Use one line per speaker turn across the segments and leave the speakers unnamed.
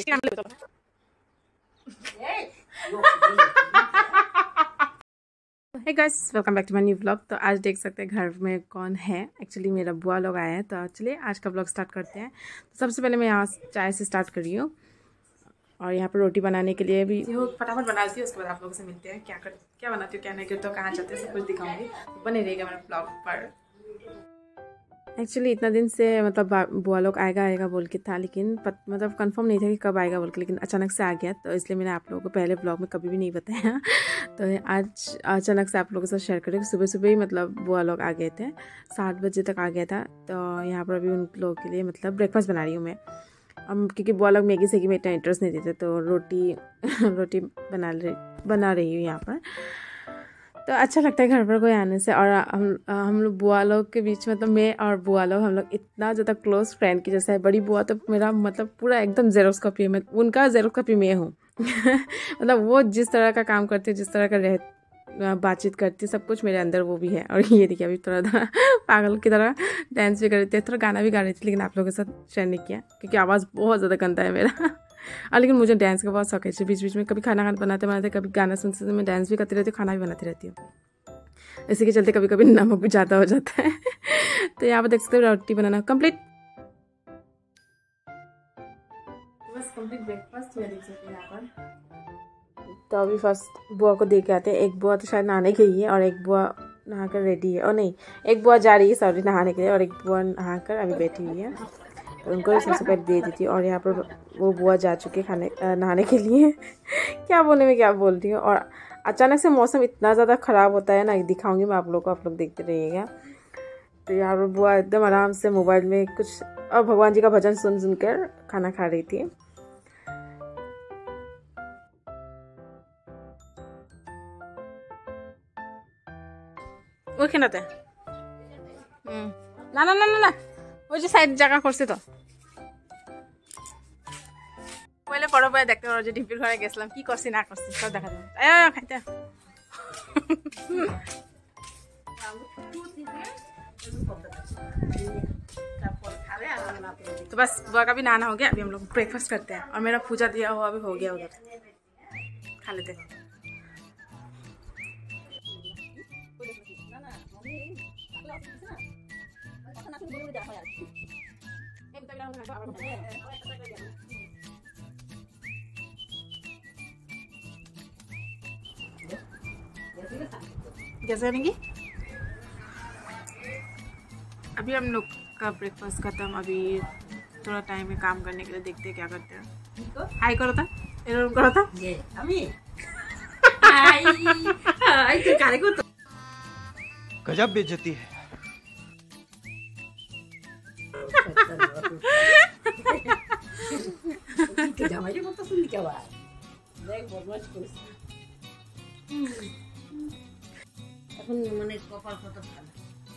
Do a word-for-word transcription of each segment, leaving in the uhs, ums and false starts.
Hey guys, welcome back to my new vlog. तो आज देख सकते हैं घर में कौन है। एक्चुअली मेरा बुआ लोग आए हैं, तो चलिए आज का व्लॉग स्टार्ट करते हैं। तो सबसे पहले मैं यहाँ चाय से स्टार्ट कर रही हूँ और यहाँ पर रोटी बनाने के लिए भी फटाफट बनाती हूँ। उसके बाद आप लोगों से मिलते हैं, क्या कर क्या बनाती हूँ, क्या नहीं करती हूँ, कहाँ जाते हैं, सब कुछ दिखाऊंगी। तो बने रहेगा मेरे व्लॉग पर। एक्चुअली इतना दिन से मतलब बुआ लोग आएगा आएगा बोल के था, लेकिन पत, मतलब कंफर्म नहीं था कि कब आएगा बोल के, लेकिन अचानक से आ गया। तो इसलिए मैंने आप लोगों को पहले ब्लॉग में कभी भी नहीं बताया। तो आज अचानक से आप लोगों के साथ शेयर करें। सुबह सुबह ही मतलब बुआ लोग आ गए थे, सात बजे तक आ गया था। तो यहाँ पर अभी उन लोगों के लिए मतलब ब्रेकफास्ट बना रही हूँ मैं। अब क्योंकि बुआ लोग मैगी सेगी में इतना इंटरेस्ट नहीं देते, तो रोटी रोटी बना रही बना रही हूँ यहाँ पर। तो अच्छा लगता है घर पर कोई आने से। और हम हम लोग बुआ लोग के बीच मतलब मैं और बुआ लोग हम लोग इतना ज़्यादा क्लोज फ्रेंड की जैसा है। बड़ी बुआ तो मेरा मतलब पूरा एकदम जेरोक्स कॉपी है, मैं उनका जेरोक्स कॉपी मैं हूँ। मतलब वो जिस तरह का काम करती है, जिस तरह का रह बातचीत करती है, सब कुछ मेरे अंदर वो भी है। और ये देखिए अभी थोड़ा थोड़ा पागल की तरह डांस भी कर रही थी, थोड़ा गाना भी गा रही थी, लेकिन आप लोगों के साथ शेयर नहीं किया क्योंकि आवाज़ बहुत ज़्यादा गंदा है मेरा। और लेकिन मुझे डांस का बहुत शौक है। बीच बीच में कभी खाना खाना बनाते बनाते कभी गाना सुनते सुनते मैं डांस भी करती रहती हूँ, खाना भी बनाती रहती हूँ। इसी के चलते कभी कभी नमक भी ज़्यादा हो जाता है। तो यहाँ पर देख सकते हो रोटी बनाना कंप्लीट, बस कंप्लीट ब्रेकफास्ट में देख सकते हैं यहाँ पर। तो अभी फर्स्ट बुआ को दे के आते हैं। एक बुआ तो शायद नहाने गई है और एक बुआ नहा कर रेडी है, और नहीं एक बुआ जा रही है सॉरी नहाने के लिए, और एक बुआ नहा कर अभी बैठी हुई है। तो उनको सबसे पहले दे दी थी। और यहाँ पर वो बुआ जा चुके खाने नहाने के लिए। क्या बोलने में क्या बोल रही हूँ। और अचानक से मौसम इतना ज़्यादा ख़राब होता है ना, दिखाऊंगी मैं आप लोग को, आप लोग देखते रहिएगा। तो यहाँ पर बुआ एकदम आराम से मोबाइल में कुछ और भगवान जी का भजन सुन सुन कर खाना खा रही थी। वो क्या नाते ना ना ना ना ना ওই যে সাইড জায়গা করছে। তো পহলে পড়ো পরে দেখতে পারো যে ডিপির ঘরে গেছিলাম কি করছি না করছি সব দেখা যাবে। আয় খাইতে तो बस बुआ का भी नहाना हो गया। अभी हम लोग ब्रेकफास्ट करते हैं और मेरा पूजा दिया हुआ अभी हो गया उधर, खा लेते हैं। कैसे करेंगे? अभी हम लोग का ब्रेकफास्ट खत्म। अभी थोड़ा टाइम है काम करने के लिए, देखते हैं क्या करते हैं। हाय करो था, एरो करो था।
गजब बेइज्जती है।
মানে কপাল কত ভালো।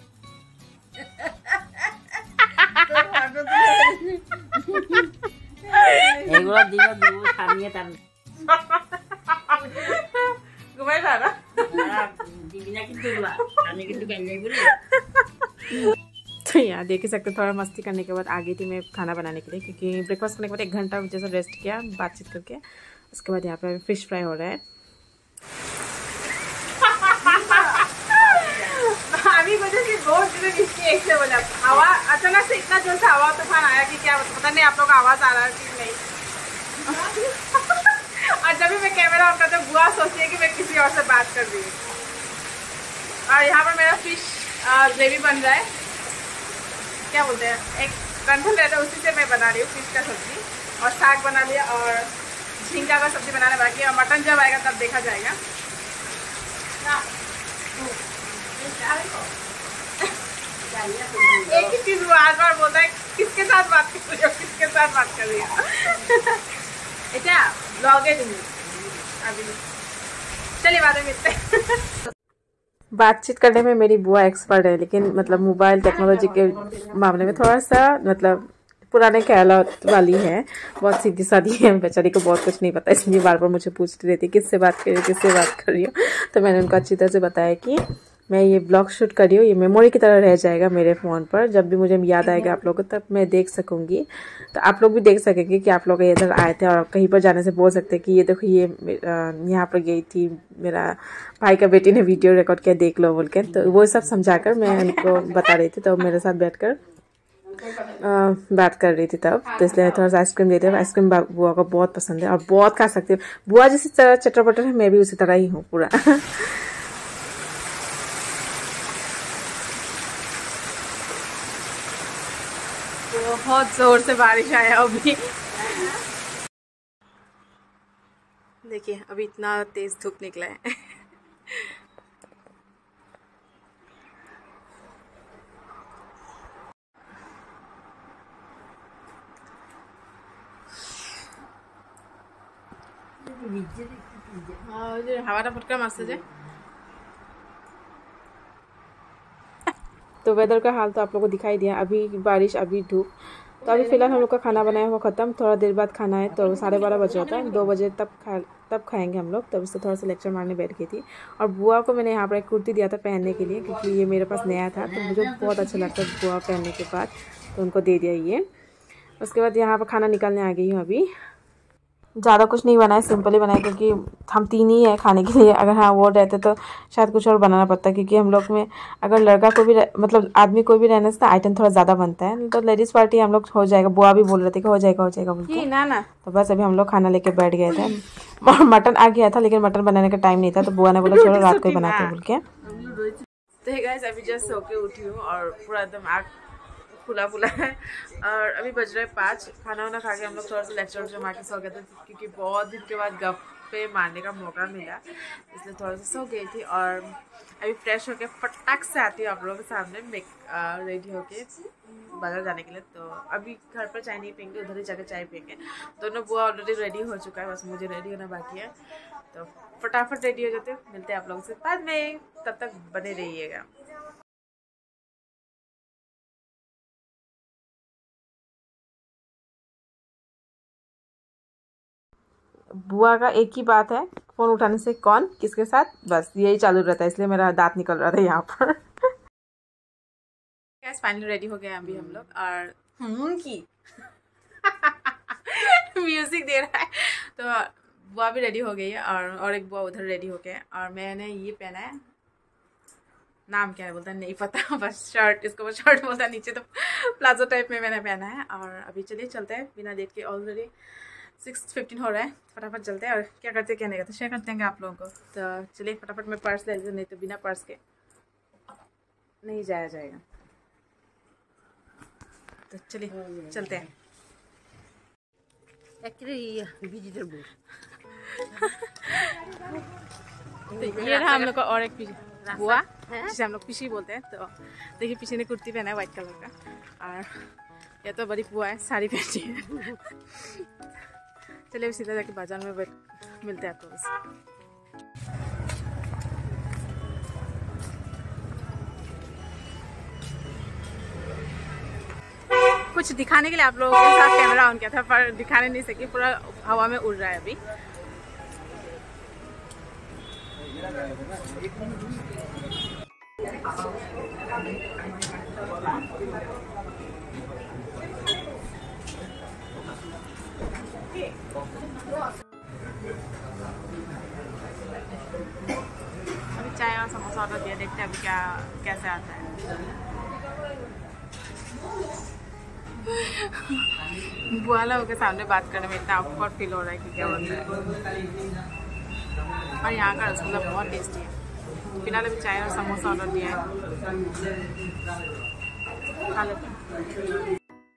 এগুলো দিবা দিব ছাড়িয়ে তার
ঘুমাই না
দিবি না কিন্তু এগুলা আমি কিন্তু গাইলাই বলে।
तो यहाँ देख ही सकते थोड़ा मस्ती करने के बाद आ गई थी मैं खाना बनाने के लिए, क्योंकि ब्रेकफास्ट करने के बाद एक घंटा जैसा रेस्ट किया बातचीत करके। उसके बाद यहाँ पे फिश फ्राई हो रहा है। अभी वजह से बहुत एक से बोला हवा अचानक से इतना जोर से हवा तूफान आया कि क्या पता नहीं आप लोग का आवाज आ रहा है कि नहीं। और जब भी मैं कैमरा ऑन करता हूँ बुआ सोचती है कि मैं किसी और से बात कर रही हूँ। और यहाँ पर मेरा फिश ग्रेवी बन रहा है, क्या बोलते हैं एक कंठन रहता है, उसी से मैं बना रही हूँ फिश का सब्जी। और साग बना लिया और झींगा का सब्जी बनाने बाकी है। और मटन जब आएगा तब देखा जाएगा। एक ही चीज वो बार बार बोलता है किसके साथ बात कर रही हो, किसके साथ बात कर रही हो। क्या ब्लॉग है तुम अभी, चलिए बाद में मिलते हैं। बातचीत करने में मेरी बुआ एक्सपर्ट है, लेकिन मतलब मोबाइल टेक्नोलॉजी के मामले में थोड़ा सा मतलब पुराने ख्याल वाली है, बहुत सीधी सादी है। बेचारी को बहुत कुछ नहीं पता, इसलिए बार बार मुझे पूछती रहती है किससे बात कर रही हो किससे बात कर रही हो। तो मैंने उनको अच्छी तरह से बताया कि मैं ये ब्लॉग शूट कर रही हूँ, ये मेमोरी की तरह रह जाएगा मेरे फ़ोन पर। जब भी मुझे याद आएगा आप लोगों को तब मैं देख सकूँगी। तो आप लोग भी देख सकेंगे कि आप लोग इधर आए थे और कहीं पर जाने से बोल सकते हैं कि ये देखो ये यहाँ पर गई थी, मेरा भाई का बेटी ने वीडियो रिकॉर्ड किया, देख लो बोल के। तो वो सब समझाकर मैं उनको बता रही थी, तो मेरे साथ बैठकर बात कर रही थी तब, तो इसलिए थोड़ा सा आइसक्रीम देते हैं। आइसक्रीम बुआ को बहुत पसंद है और बहुत खा सकती हूँ। बुआ जैसे चटर पटर है, मैं भी उसी तरह ही हूँ पूरा। बहुत जोर से बारिश आया अभी। देखिए अभी इतना तेज धूप निकला है। हवा फटका मस्त है। तो वेदर का हाल तो आप लोगों को दिखाई दिया, अभी बारिश अभी धूप। तो अभी फिलहाल हम लोग का खाना बनाया हुआ ख़त्म, थोड़ा देर बाद खाना है, तो साढ़े बारह बजे होता है, दो बजे तब खा तब खाएंगे हम लोग। तब उससे थोड़ा सा लेक्चर मारने बैठ गई थी। और बुआ को मैंने यहाँ पर एक कुर्ती दिया था पहनने के लिए, क्योंकि ये मेरे पास नया था, तो मुझे बहुत अच्छा लगता है बुआ पहनने के बाद, तो उनको दे दिया ये। उसके बाद यहाँ पर खाना निकालने आ गई हूँ। अभी ज़्यादा कुछ नहीं बनाया, सिंपल ही बनाया, क्योंकि हम तीन ही हैं खाने के लिए। अगर हाँ वो रहते तो शायद कुछ और बनाना पड़ता, क्योंकि हम लोग में अगर लड़का कोई भी मतलब आदमी कोई भी रहने से तो आइटम थोड़ा ज़्यादा बनता है। तो लेडीज़ पार्टी हम लोग हो जाएगा, बुआ भी बोल रहे थे कि हो जाएगा हो जाएगा बोल के ना ना। तो बस अभी हम लोग खाना लेके बैठ गए थे। और मटन आ गया था, लेकिन मटन बनाने का टाइम नहीं था, तो बुआ ने बोला चलो रात को ही बनाते बोल के। तो गाइस अभी जस्ट सो के उठी हूँ और पूरा एकदम आग फुला फुला है। और अभी बज रहे पाँच। खाना वाना खा के हम लोग थोड़ा सा लेक्चर वेक्चर मार के सो गए थे, क्योंकि बहुत दिन के बाद गप्पे मारने का मौका मिला, इसलिए थोड़ा सा सो गई थी। और अभी फ्रेश होके फटाक से आती हूँ आप लोगों के सामने मेक रेडी होके बाजार जाने के लिए। तो अभी घर पर चाय नहीं पियेंगे, उधर ही जाकर चाय पियेंगे। दोनों बुआ ऑलरेडी रेडी हो चुका है, बस मुझे रेडी होना बाकी है। तो फटाफट रेडी हो जाते, मिलते हैं आप लोगों से बाद में, तब तक बने रहिएगा। बुआ का एक ही बात है, फ़ोन उठाने से कौन किसके साथ, बस यही चालू रहता है, इसलिए मेरा दांत निकल रहा था यहाँ पर। गैस फाइनली रेडी हो गए अभी हम लोग, और हम्म की म्यूजिक दे रहा है। तो बुआ भी रेडी हो गई है, और और एक बुआ उधर रेडी हो गए। और मैंने ये पहना है, नाम क्या है बोलता है नहीं पता, बस शर्ट, इसको वो शर्ट बोलता है, नीचे तो प्लाजो टाइप में मैंने पहना है। और अभी चलिए चलते हैं बिना देख के, ऑलरेडी सिक्स फिफ्टीन हो रहा है, फटाफट चलते हैं। और क्या करते हैं क्या नहीं करते शेयर करते हैं आप लोगों को। तो चलिए फटाफट मैं पर्स ले लेते, नहीं तो बिना पर्स के नहीं जाया जाएगा। तो चलिए चलते हैं। तो ये रहा हम लोग का और एक बुआ, जिसे हम लोग पीछे बोलते हैं। तो देखिए पीछे ने कुर्ती पहना है वाइट कलर का, और यह तो बड़ी बुआ है, साड़ी पहनी है। चलिए सीधा जाके बाजार में मिलते हैं आपको। बस कुछ दिखाने के लिए आप लोगों के साथ कैमरा ऑन किया था, पर दिखाने नहीं सकी, पूरा हवा में उड़ रहा है अभी। अभी चाय और समोसा ऑर्डर दिया, देखते हैं अभी क्या कैसे आता है। बुआ लोगों के सामने बात करने में इतना ऑकवर्ड फील हो रहा है कि क्या होता है। और यहाँ का रसगुल्ला बहुत टेस्टी है। फिलहाल अभी चाय और समोसा ऑर्डर दिया है, खा लेते हैं।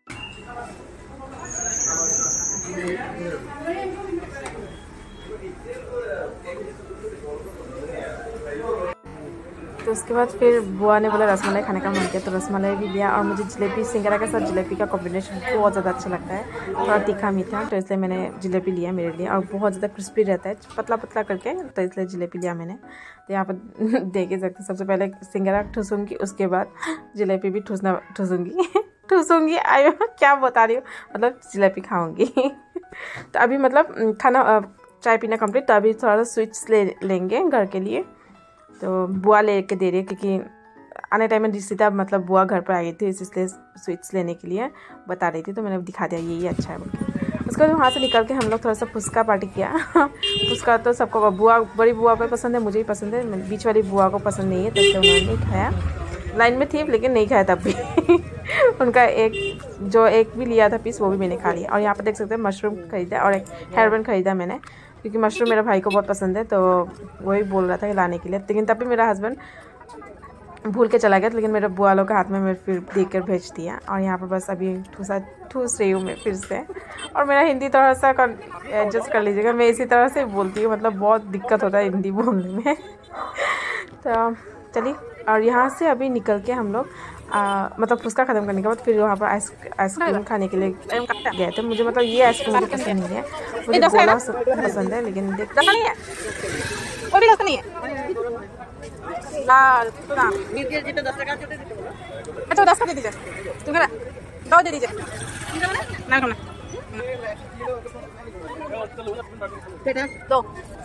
तो उसके बाद फिर बुआ ने बोला रसमलाई खाने का मन किया, तो रसमलाई भी लिया। और मुझे जलेबी सिंगरा के साथ जलेबी का कॉम्बिनेशन बहुत ज़्यादा अच्छा लगता है, थोड़ा तीखा मीठा, तो इसलिए मैंने जलेबी लिया मेरे लिए। और बहुत ज़्यादा क्रिस्पी रहता है, पतला पतला करके, तो इसलिए जलेबी लिया मैंने। तो यहाँ पर देख ही सकते, सबसे पहले सिंगरा ठूसूँगी, उसके बाद जलेबी भी ठूसना ठूसूँगी ठूसूँगी आयो क्या बता रही हूँ, मतलब जलेबी खाऊँगी। तो अभी मतलब खाना चाय पीना कम्प्लीट, तो अभी थोड़ा सा स्वीट्स ले लेंगे घर के लिए। तो बुआ ले के दे रही है, क्योंकि आने टाइम में सीधा मतलब बुआ घर पर आई थी, इसलिए स्वीट्स लेने के लिए बता रही थी, तो मैंने दिखा दिया ये ये अच्छा है बोल के। उसके बाद वहाँ से निकल के हम लोग थोड़ा सा फुसका पार्टी किया। फुसका तो सबको, बुआ बड़ी बुआ को पसंद है, मुझे भी पसंद है, बीच वाली बुआ को पसंद नहीं है, तो इसलिए उन्होंने नहीं खाया। लाइन में थी लेकिन नहीं खाया तब भी। उनका एक जो एक भी लिया था पीस वो भी मैंने खा लिया। और यहाँ पर देख सकते हैं मशरूम खरीदा और एक हेयर बैंड खरीदा मैंने, क्योंकि मशरूम मेरे भाई को बहुत पसंद है, तो वही बोल रहा था कि लाने के लिए। लेकिन तब भी मेरा हस्बैंड भूल के चला गया, लेकिन मेरे बुआ लोग के हाथ में मैं फिर देख कर भेज दिया। और यहाँ पर बस अभी ठूसा ठूस रही हूँ मैं फिर से। और मेरा हिंदी थोड़ा सा एडजस्ट कर लीजिएगा, मैं इसी तरह से बोलती हूँ, मतलब बहुत दिक्कत होता है हिंदी बोलने में। तो चलिए, और यहाँ से अभी निकल के हम लोग आ, मतलब फुसका ख़त्म करने के बाद फिर वहाँ पर आइस आइसक्रीम खाने के लिए गए थे। मुझे मतलब ये आइसक्रीम मुझे पसंद नहीं है, मुझे गोला पसंद है, लेकिन देख नहीं है, वो भी नहीं है। अच्छा दस का दे दीजिए, तुम दो दे दीजिए ना करना दो।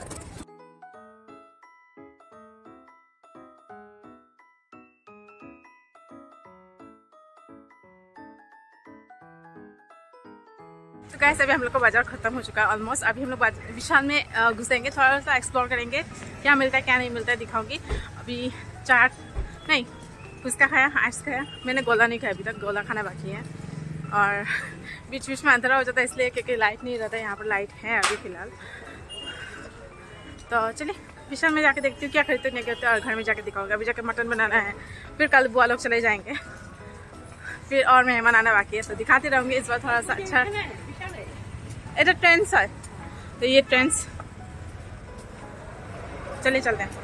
तो गाइस अभी हम लोग का बाजार खत्म हो चुका है ऑलमोस्ट। अभी हम लोग विशाल में घुसेंगे, थोड़ा सा एक्सप्लोर करेंगे, क्या मिलता है क्या नहीं मिलता है दिखाऊंगी। अभी चाट नहीं, फुसका खाया, आइस खाया, मैंने गोला नहीं खाया अभी तक, गोला खाना बाकी है। और बीच बीच में अंधेरा हो जाता है इसलिए, क्योंकि लाइट नहीं रहता है। यहाँ पर लाइट है अभी फ़िलहाल। तो चलिए विशाल में जाके देखती हूँ क्या खरीदते नहीं करते, और घर में जाके दिखाऊंगा। अभी जाके मटन बनाना है, फिर कल बुआ लोग चले जाएंगे, फिर और मेहमान आना बाकी है, तो दिखाती रहूँगी इस बार थोड़ा सा अच्छा। ये ट्रेंड्स है, तो ये ट्रेंड्स, चलिए चलते हैं।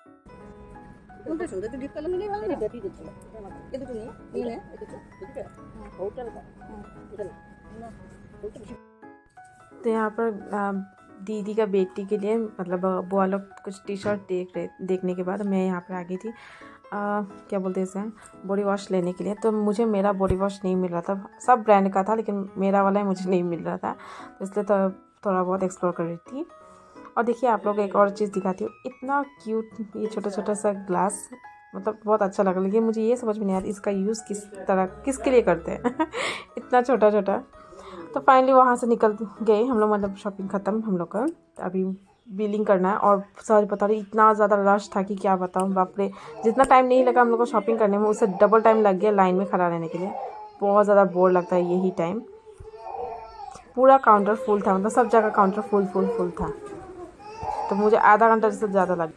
तो यहाँ पर दीदी का बेटी के लिए मतलब बुआ लोग कुछ टी शर्ट देख रहे देखने के बाद मैं यहाँ पर आ गई थी आ, क्या बोलते हैं इसे, बॉडी वॉश लेने के लिए। तो मुझे मेरा बॉडी वॉश नहीं मिल रहा था, सब ब्रांड का था लेकिन मेरा वाला ही मुझे नहीं मिल रहा था, तो इसलिए तो थोड़ा बहुत एक्सप्लोर कर रही थी। और देखिए आप लोग एक और चीज़ दिखाती हूँ, इतना क्यूट ये छोटा छोटा सा ग्लास, मतलब बहुत अच्छा लगा, लेकिन मुझे ये समझ में नहीं आता इसका यूज़ किस तरह किसके लिए करते हैं। इतना छोटा छोटा। तो फाइनली वहाँ से निकल गए हम लोग, मतलब शॉपिंग ख़त्म हम लोग का। अभी बिलिंग करना है, और सच बता रही इतना ज़्यादा रश था कि क्या बताऊँ, बाप रे। जितना टाइम नहीं लगा हम लोग को शॉपिंग करने में, उससे डबल टाइम लग गया लाइन में खड़ा रहने के लिए। बहुत ज़्यादा बोर लगता है यही टाइम। पूरा काउंटर फुल था, मतलब सब जगह काउंटर फुल फुल फुल था, तो मुझे आधा घंटा से ज़्यादा लगा।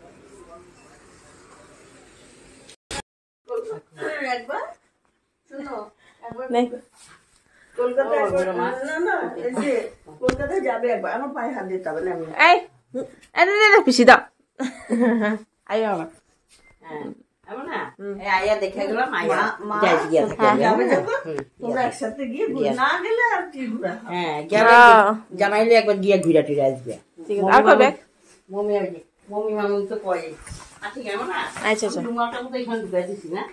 नहीं
কলকাতা যাবে একবার, আমার পায়ে হাত দিতে হবে না।
এই এই পিসি দাও, আইও আমার।
হ্যাঁ এমন না, এই আয়া দেখে গেলাম, আয়া যাই গিয়া থাকে, যাবে যখন তোমরা একসাথে গিয়ে ঘুরে না গেলে আর কি ঘুরা। হ্যাঁ গেলে জামাইলে একবার গিয়ে ঘুরে টুরে আসবে। ঠিক আছে, আর কবে মমি আসবে, মমি মামু তো কয় আছে কেমন না। আচ্ছা আচ্ছা, তোমারটা তো এখানে ঢুকাই দিছি না।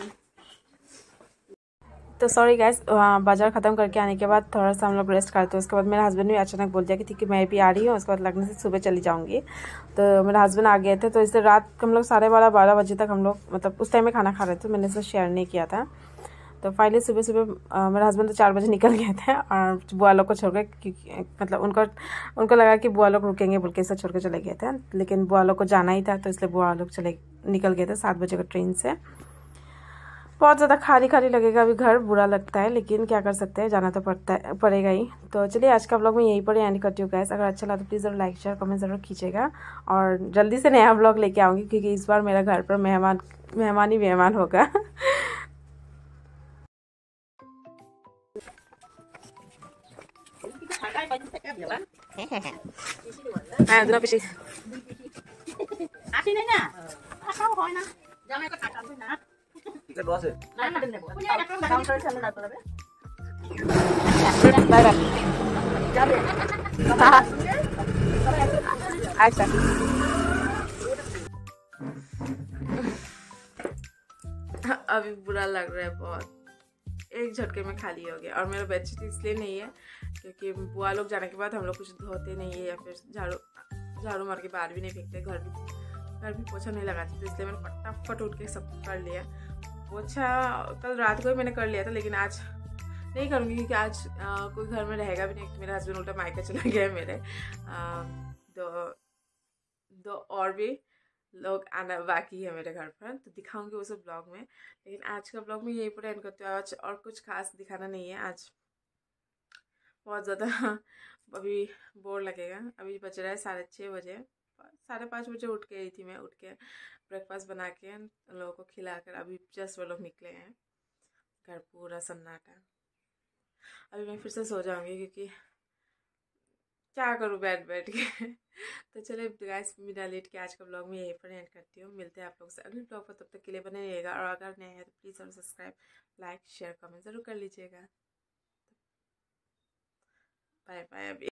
तो सॉरी गाइस, बाज़ार ख़त्म करके आने के बाद थोड़ा सा हम लोग रेस्ट करते हैं। उसके बाद मेरा हस्बैंड भी अचानक बोल दिया कि ठीक है मैं भी आ रही हूँ, उसके बाद लगने से सुबह चली जाऊँगी। तो मेरा हस्बैंड आ गए थे, तो इससे रात हम लोग साढ़े बारह बारह बजे तक हम लोग मतलब उस टाइम में खाना खा रहे थे, मैंने इसे शेयर नहीं किया था। तो फाइनली सुबह सुबह मेरा हस्बैंड तो चार बजे निकल गए थे, और बुआ लोग को छोड़ के, क्योंकि मतलब उनको उनको लगा कि बुआ लोग रुकेंगे बोल के इसे छोड़ के चले गए थे, लेकिन बुआ लोग को जाना ही था, तो इसलिए बुआ लोग चले निकल गए थे सात बजे का ट्रेन से। बहुत ज़्यादा खाली खाली लगेगा अभी घर, बुरा लगता है, लेकिन क्या कर सकते हैं, जाना तो पड़ता है पड़ेगा ही। तो चलिए आज का व्लॉग मैं यहीं पर एंड करती हूँ गाइस। अगर अच्छा लगा तो प्लीज़ ज़रूर लाइक शेयर कमेंट ज़रूर कीजिएगा, और जल्दी से नया व्लॉग लेके आऊँगी, क्योंकि इस बार मेरा घर पर मेहमान मेहमान ही मेहमान होगा। হ্যাঁ দুটো পিসি
আসি নাই না, আসাও হয় না, জামাই তো টাকা দেয় না।
টিকিট বসে
না না দেব, কাউন্টারে চলে না করবে।
বাই বাই
যাবে
আচ্ছা। अभी बुरा लग रहा है बहुत, एक झटके में खाली हो गया। और मेरा बेडशीट इसलिए नहीं है क्योंकि बुआ लोग जाने के बाद हम लोग कुछ धोते नहीं है, या फिर झाड़ू झाड़ू मार के बाहर भी नहीं फेंकते, घर भी घर भी पोछा नहीं लगाती, तो इसलिए मैंने फटाफट उठ के सब कर लिया। पोछा कल रात को ही मैंने कर लिया था, लेकिन आज नहीं करूँगी क्योंकि आज आ, कोई घर में रहेगा भी नहीं। मेरा हस्बैंड उल्टा मायका चला गया है मेरे। आ, दो दो और भी लोग आना बाकी है मेरे घर पर, तो दिखाऊंगी वो सब ब्लॉग में। लेकिन आज का ब्लॉग में यही पर एंड करते हो। आज और कुछ खास दिखाना नहीं है। आज बहुत ज़्यादा अभी बोर लगेगा। अभी बज रहा है साढ़े छः बजे, साढ़े पाँच बजे उठ के आई थी मैं। उठ के ब्रेकफास्ट बना के लोगों को खिलाकर अभी जस्ट वो लोग निकले हैं। घर पूरा सन्नाटा। अभी मैं फिर से सो जाऊंगी क्योंकि क्या करूँ बैठ बैठ के। तो चलिए गाइस, बिना लेट के आज का ब्लॉग में यहीं पर एंड करती हूँ। मिलते हैं आप लोग से अगले ब्लॉग पर, तब तक के लिए बने रहिएगा। और अगर नए हैं तो प्लीज़ और सब्सक्राइब, लाइक, शेयर, कमेंट ज़रूर कर लीजिएगा। Bye bye. अभी